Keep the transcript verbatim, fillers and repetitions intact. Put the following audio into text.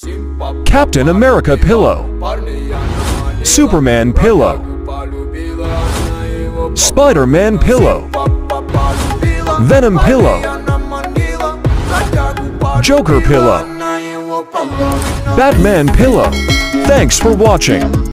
Captain America Pillow, Superman Pillow, Spider-Man Pillow, Venom Pillow, Joker Pillow, Batman Pillow. Thanks for watching.